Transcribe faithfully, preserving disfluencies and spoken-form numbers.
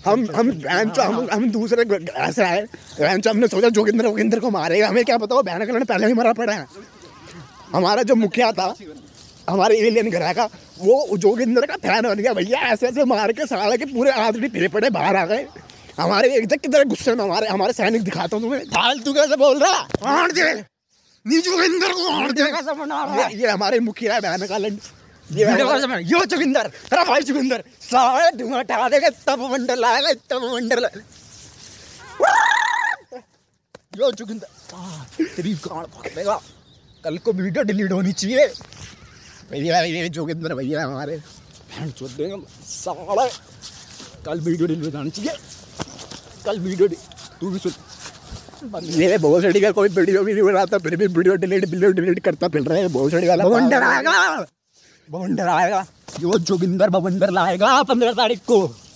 हम हम हम हम दूसरे ऐसे आए, हमने सोचा जोगिंदर जोगिंदर को मारेगा, हमें क्या पता वो बहन का पहले ही मरा पड़ा है। हमारा जो मुखिया था हमारे एलियन ग्रह का, वो जोगिंदर का फैन बन गया भैया, ऐसे ऐसे मार के साला के पूरे आदमी फिरे पड़े बाहर आ गए। हमारे एकदम किधर गुस्से में हमारे हमारे सैनिक दिखाता हूँ तुम्हें। फालतू कैसे बोल रहा है, जोगिंदर को ये हमारे मुखिया है बहन का लंड, यो जोगिंदर, अरे भाई जोगिंदर सारे धुआं उठा देगा, तब मंडल लाएगा, तब मंडल यो जोगिंदर तेरी गांड फाड़ देगा। कल को वीडियो डिलीट होनी चाहिए भैया, ये जोगिंदर भैया हमारे बहन चोद देंगे साला। कल वीडियो डिलीट होनी चाहिए, कल वीडियो तू भी सुन, मेरे बहुत सड़ी का कोई वीडियो भी नहीं बनाता, फिर भी वीडियो डिलीट डिलीट डिलीट करता फिर रहे हैं। बहुत सड़ी वाला बवंडर आएगा, बवंडर आएगा, यो जोगिंदर बवंडर लाएगा पंद्रह तारीख को।